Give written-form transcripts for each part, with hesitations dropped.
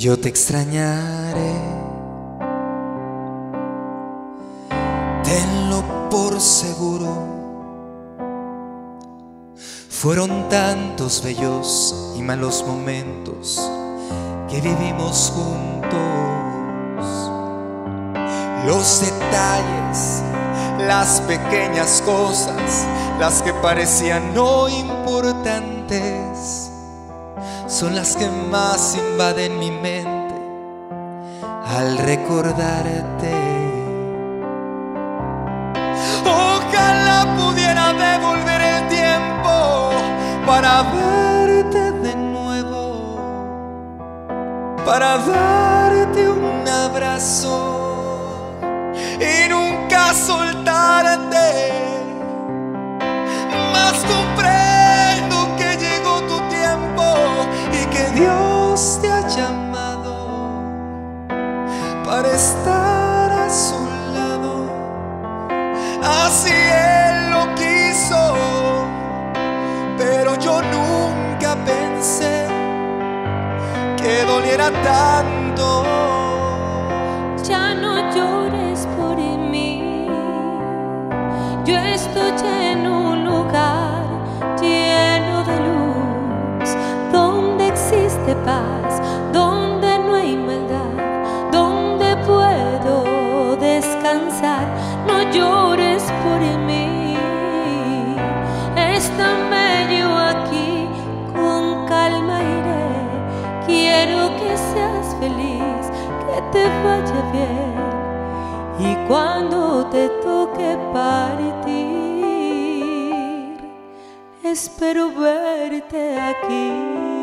Yo te extrañaré, tenlo por seguro. Fueron tantos bellos y malos momentos que vivimos juntos. Los detalles, las pequeñas cosas, las que parecían no importantes, son las que más invaden mi mente al recordarte. Ojalá pudiera devolver el tiempo para verte de nuevo, para darte un abrazo y nunca soltarte. Mas comprendo que llegó tu tiempo y que Dios te ha llamado para estar a su lado. Así Él lo quiso, pero yo nunca pensé que doliera tanto. Ya no llores por mí, yo estoy en un lugar lleno de luz, donde existe paz, donde no hay maldad, donde puedo descansar. No llores por mí, estáme yo aquí, con calma iré. Quiero que seas feliz, que te vaya bien, y cuando te toque partir, espero verte aquí.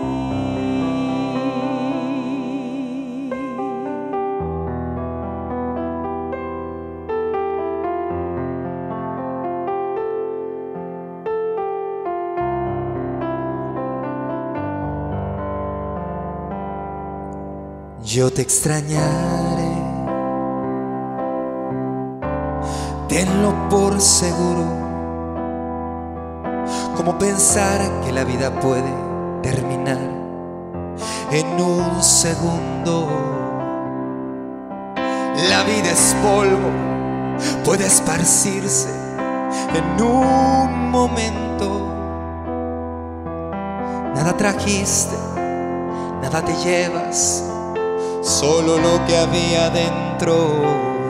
Yo te extrañaré, tenlo por seguro. Como pensar que la vida puede terminar en un segundo. La vida es polvo, puede esparcirse en un momento. Nada trajiste, nada te llevas, solo lo que había dentro.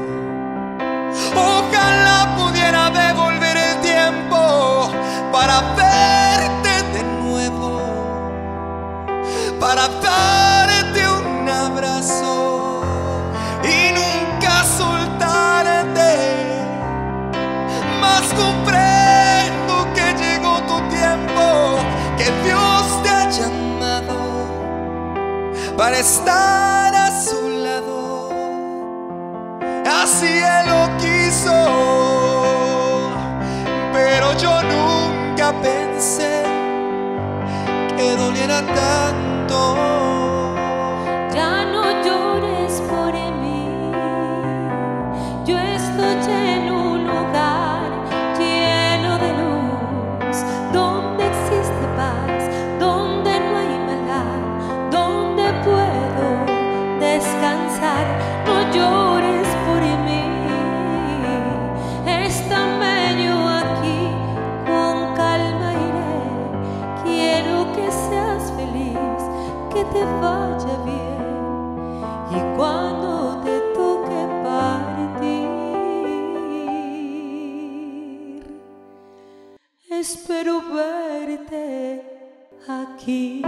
Ojalá pudiera devolver el tiempo para verte de nuevo, para darte un abrazo y nunca soltarte. Mas comprendo que llegó tu tiempo, que Dios te ha llamado para estar a su lado. Así Él lo quiso, pero yo nunca pensé que doliera tanto. Ya no llores por mí, yo estoy en un lugar lleno de luz, donde existe paz, donde no hay maldad, donde puedo descansar. No llores por mí, estáme yo aquí, con calma iré. Quiero que seas feliz, que te vaya bien, y cuando te toque partir, espero verte aquí.